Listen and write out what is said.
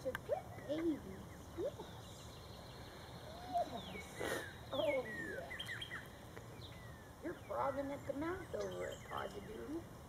are good babies. Yes. Yes. Oh, yeah. You're frothing at the mouth over it, Posidoodle.